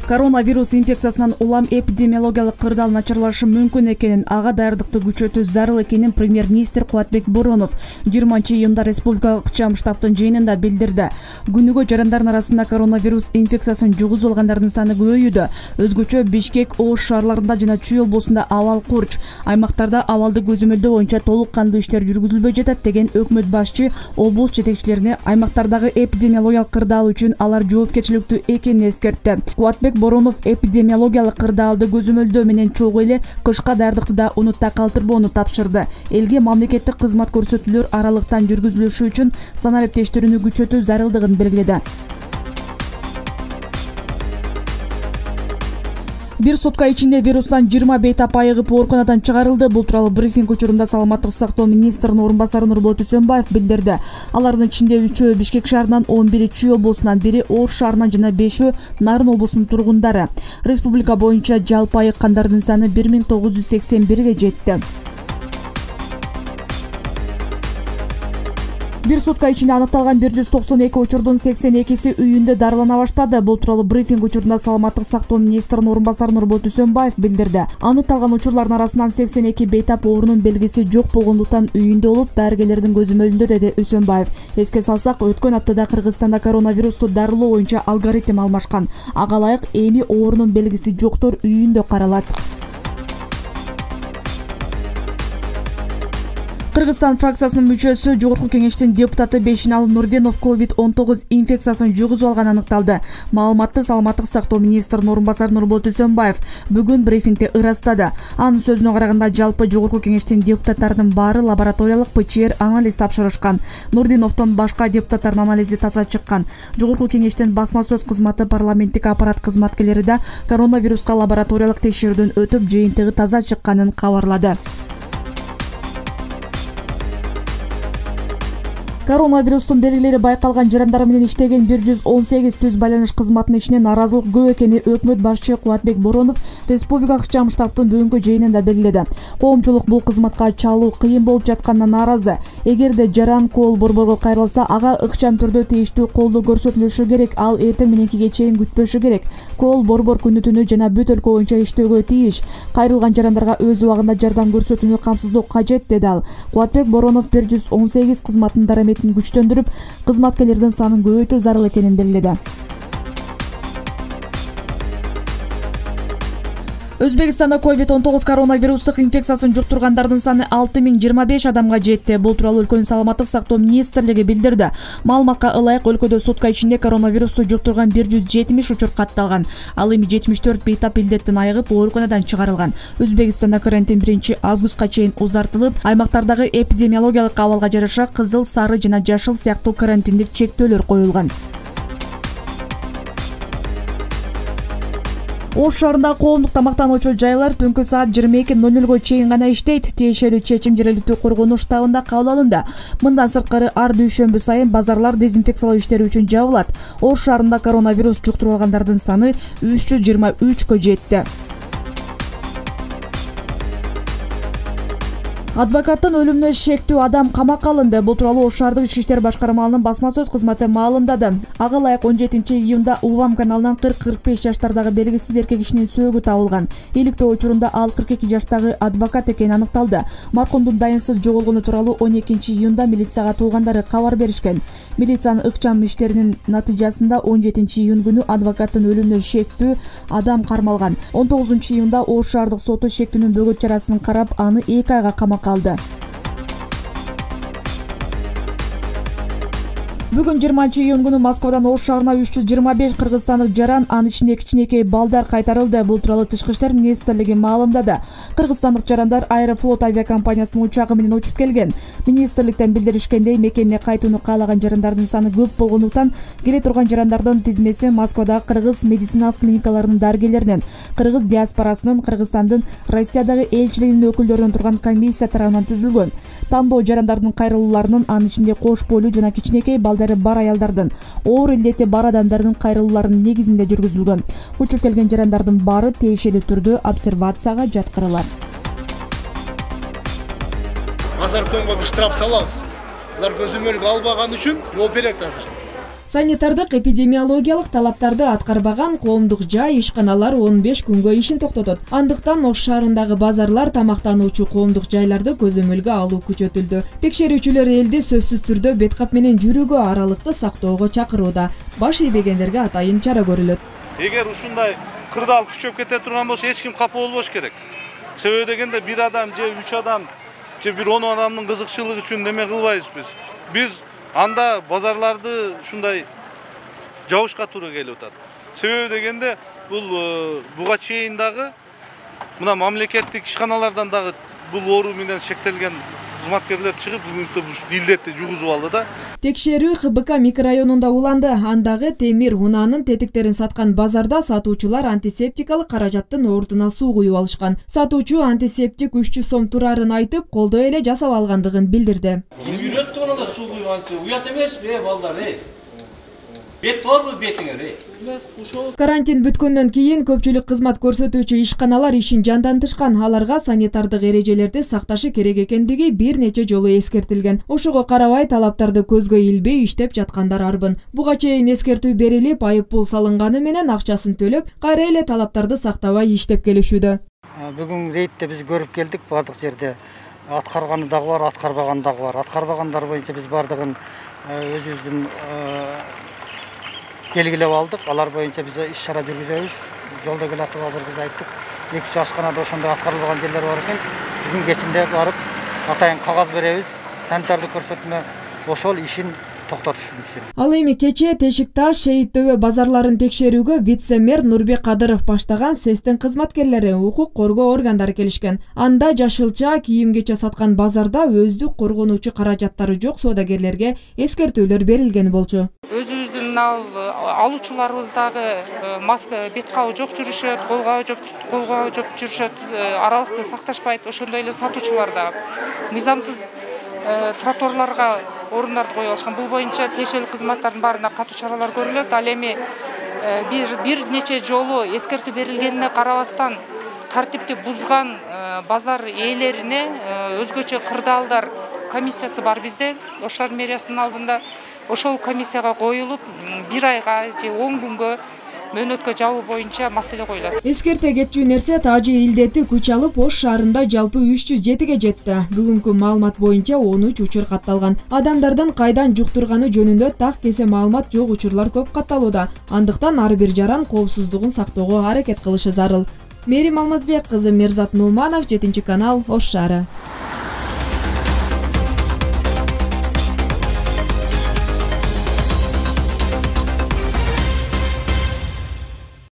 Коронавирус инфекциясынан улам эпидемиологиялык кырдаал начарлашы мүмкүн экенин, ага даярдыкты күчөтүү зарыл экенин премьер-министр Кубатбек Боронов 20-июнда республикалык ыкчам штабтын жыйынында билдирди. Күнүгө жарандардын арасында коронавирус инфекциясын жугузуп алгандардын саны көбөйүүдө. Өзгөчө Бишкек, Ош шаарларында жана Чүй облусунда абал курч. Аймактарда абалды көзөмөлдөө боюнча толук кандуу иштер жүргүзүлбөй жатат деген өкмөт башчы облус жетекчилерине аймактардагы эпидемиологиялык кырдаал үчүн алар жоопкерчиликтүү экенин эскертти. Кубатбек Боронов эпидемиологиялык кырдаалды көзөмөлдөө менен чогуу эле кышка даярдыкты да унутта калтырбоону тапшырды. Элге мамлекеттик кызмат көрсөтүүлөр аралыктан жүргүзүлүшү үчүн санариптештирүүнү күчөтүү зарылдыгын белгиледи. Бир сутка ичинде вирустан 20 бейтап айыгып ооруканадан чыгарылды. Бул тууралуу брифинг учурунда саламаттык сактоо министринин орун басары Нурболот Үсөнбаев билдирди. Алардын ичинде 3-өө Бишкек шаарынан, 11-и Чүй облусунан, 1-и Ош шаарынан жана 5-өө Нарын облусунун тургундары. Республика боюнча жалпы айыккандардын саны 1981-ге жетти. Бир сутка ичинде аныкталган 192 учурдун 82-си үйүндө дарылана баштады. Бул тууралуу брифинг учурунда саламаттык сактоо министринин орун басары Нурболот Үсөнбаев билдирди. Аныкталган учурлардын арасынан 82 бейтап оорунун белгиси жок болгондуктан үйүндө болуп, дарыгерлердин көзөмөлүндө, деди Үсөнбаев. Эске салсак, өткөн аптада Кыргызстанда коронавирусту дарылоо боюнча алгоритм алмашкан. Ага ылайык эми оорунун белгиси жоктор үйүндө каралат. Кыргызстан фракциясынын мүчөсү, Жогорку кеңештин депутаты Бешиналы Нурденов COVID-19 инфекциясын жугузуп алганы аныкталды. Маалыматты саламаттык сактоо министринин орун басары Нурболот Үсөнбаев бүгүн брифингде ырастады. Анын сөзүнө караганда, жалпы Жогорку кеңештин депутаттарынын баары лабораториялык ПЧР анализ тапшырышкан. Нурденовдон башка депутаттардын анализи таза чыккан. Жогорку кеңештин басма сөз кызматы парламенттик аппарат кызматкерлери да коронавируска лабораториялык текшерүүдөн өтүп, жыйынтыгы таза чыкканын кабарлады. Коронавирустун белгилери байкалган жарандар менен иштеген 118 түз байланыш кызматынын ишине наразылык көп экени өкмөт башчы Кубатбек Боронов республикалык ыкчам штабтын бүгүнкү жыйынында белгиледи. Коомчулук бул кызматка чалуу кыйын болуп жатканына нааразы. Эгерде жаран кол борборго кайрылса, ага ыкчам түрдө тийиштүү колдоо көрсөтүлүшү керек. Ал эртең мененкиге чейин күтпөшү керек. Кол борбор күнү-түнү жана бүт өлкө боюнча иштөөгө тийиш. Кайрылган жарандарга өз убагында жардам көрсөтүүнү камсыздоо кажет, деди ал. Кубатбек Боронов 118 кызматтын дараметин күчтөндүрүп, кызматкерлердин санын көбөйтүү зарыл экенин белгиледи. Өзбекстанда COVID-19 коронавирустук инфекциясын жуктургандардын саны 6025 адамга жетти. Бул тууралуу өлкөнүн саламаттык сактоо министрлиги билдирди. Маалыматка ылайык, өлкөдө сутка ичинде коронавирусту жуктурган 170 учур катталган. Ал эми 74 бейтап илдеттен айыгып ооруканадан чыгарылган. Өзбекстанда карантин 1-августка чейин узартылып, аймактардагы эпидемиологиялык абалга жараша кызыл, сары жана жашыл сыяктуу карантиндик чектөөлөр коюлган. Ош шаарында коомдук тамактануучу жайлар түнкү саат 22:00 чейин гана иштейт. Тиешелүү чечим жергиликтүү коргонуу штабында кабыл алынды. Мындан сырткары, ар дүйшөмбү сайын базарлар дезинфекциялоо иштери үчүн жабылат. Ош шаарында коронавирус жуктуруп алгандардын саны 323кө жетти. Адвокаттын өлүмүнө шектүү адам камакка алынды. Бул тууралуу Ош шаардык ички иштер башкармалынын басма сөз кызматы маалымдады. Ага ылайык 17-июнда Увам каналынан 40-45 жаштардагы белгисиз эркек кишинин сөөгү табылган. Иликтөө учурунда ал 42 жаштагы адвокат экени аныкталды. Маркумдун дайынсыз жоголгону тууралуу 12-июнда милицияга туугандары кабар беришкен. Милициянын ыкчам иштеринин натыйжасында 17-июн күнү адвокаттын өлүмүнө шектүү адам кармалган. 19-июнда Ош шаардык соту шектүүнүн бөгөт чарасын карап, аны 2 айга камакка алды. Бүгүн 20-июн күнү Москвадан Ош шаарына 325 кыргызстандык жаран, анын ичинде кичинекей балдар кайтарылды. Бул тууралуу Тышкы иштер министрлиги маалымдады. Кыргызстандык жарандар Аэрофлот авиакомпаниясынын учагы менен учуп келген. Министрликтен билдиришкендей, мекенине кайтууну каалаган жарандардын саны көп болгондуктан, келе турган жарандардын тизмеси Москвадагы кыргыз медициналык клиникаларынын дарыгерлеринен, кыргыз диаспорасынын, Кыргызстандын Россиядагы элчилигинин өкүлдөрүнөн турган комиссия тарабынан түзүлгөн. Тандоо жарандардын кайрылууларынын, анын ичинде кош бойлуу жана кичинекей балдары бар аялдардын, оор илдети бар адамдардын кайрылууларынын негизинде жүргүзүлгөн. Учуп келген жарандардын баары тиешелүү түрдө обсервацияга жаткырылат. Азаркомго штраф салабыз. Алар көзөмөлгө албаган үчүн жооп берет азыр. Санитардык эпидемиологиялык талаптарды аткарбаган коомдук жай ишканалар 15 күнгө ишин токтотот. Андыктан Ош шаарындагы базарлар, тамактануучу коомдук жайларды көзөмөлгө алуу күчөтүлдү. Текшерүүчүлөр элди сөзсүз түрдө беткап менен жүрүүгө аралыкты сактоого чакырууда. Баш ийбегендерге атайын чара көрүлөт. Эгер ушундай кырдаал күчөп кете турган болсо эч ким капа болбош керек. Себеби дегенде бир адам же 3 адам же бир 10 адамдын кызыкчылыгы үчүн неме кылбайбыз биз. Анда базарларды ушундай жабышка туура келип атат. Себеби дегенде буга чейин дагы мына мамлекеттик ишканалардан дагы бул оору менен шектелген кызматкерлер чыгып бүгүнкү илдетти жугузуп алды да. Текшерүү ХБК микрорайонунда уланды. Андагы темир унаанын тетиктерин саткан базарда сатуучулар антисептикалык каражаттын ордуна суу куюп алышкан. Сатуучу антисептик 300 сом турарын айтып, колдой эле жасап алгандыгын билдирди. Үйрөттү мына да суу куйганчы. Уят эмеспи, балдар, Бет барбы бетиңер, Карантин бүткөндөн кийин көпчүлүк кызмат көрсөтүүчү ишканалар ишин жандантышкан. Аларга санитардык эрежелерди сакташы керек экендиги бир нече жолу эскертилген. Ошого карабай талаптарды көзгө илбей иштеп жаткандар арбын. Буга чейин эскертүү берилип, айып пул салынганы менен акчасын төлөп, кайра эле талаптарды сактабай иштеп келишүүдө. Бүгүн рейдте биз көрүп келдик, бардык жерде аткарганы дагы бар, аткарбаганы дагы бар. Аткарбагандар боюнча биз бардыгын өзүбүздүн белгилеп алдык. Алар боюнча биз иш-чара жүргүзөбүз. Жолдо келатып азыр биз айттык. 2-3 ашканада ошондой аткарылбаган жерлер бар экен. Бүгүн кечинде барып атайын кагаз беребиз. Санитардык көрсөтмө ошол ишин токтотуш үчүн. Ал эми кечээ Тешик-Таш, Шейит Төбө базарларын текшерүүгө вице-мэр Нурбек Кадыров баштаган СЭСтин кызматкерлери, укук коргоо органдары келишкен. Анда жашылча, кийим-кече саткан базарда өздүк коргонуучу каражаттары жок соодагерлерге эскертүүлөр берилген болчу. Өзүбүздүн алуучуларыбыз дагы маска, бет кабы жок жүрүшөт, кол кабы жок жүрүшөт, аралыкты сакташпайт. Ошондой эле сатуучулар да мыйзамсыз тротуарларга орундарды коюп алышкан. Бул боюнча тиешелүү кызматтардын баарына катуу чаралар көрүлөт. Ал эми бир нече жолу эскертүү берилгенине карабастан тартипти бузган базар ээлерине өзгөчө кырдаалдар комиссиясы бар бизде, Ош шаар мэриясынын алдында. Ошол комиссияга коюлуп, 1 айга же 10 күнгө мөөнөткө жабуу боюнча маселе коюлат. Эскерте кетчү нерсе тажы илдети күч алып Ош шаарында жалпы 307ге жетти. Бүгүнкү маалымат боюнча 13 учур катталган. Адамдардын кайдан жуктурганы жөнүндө так кесе маалымат жок учурлар көп катталууда. Андыктан ар бир жаран коопсуздугун сактоого аракет кылышы зарыл. Мерим Алмазбек кызы, Мерзат Нуманов, 7 канал, Ош шаары.